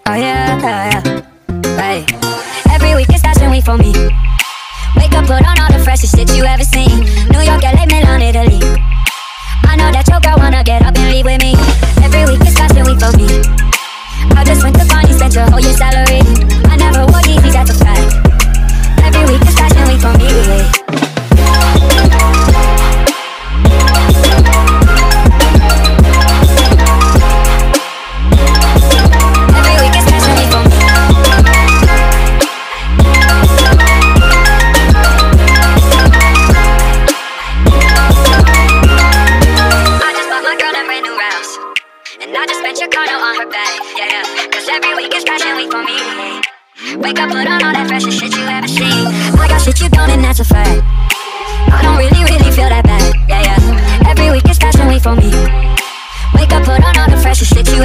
Oh yeah, yeah, right. Every week is fashion week for me. Wake up, put on all the freshest shit you ever seen. New York, LA, Milan, Italy. I know that your girl wanna get up and leave with me. Every week is fashion week for me. I just went to Barney, spent your whole year's salary. I never wore Yeezys, that's a fact. Every week is fashion week for me. Wake up, put on all that freshest shit you ever seen. I got shit you don't, and that's a fact. I don't really feel that bad, yeah. Every week is fashion week for me. Wake up, put on all the freshest shit you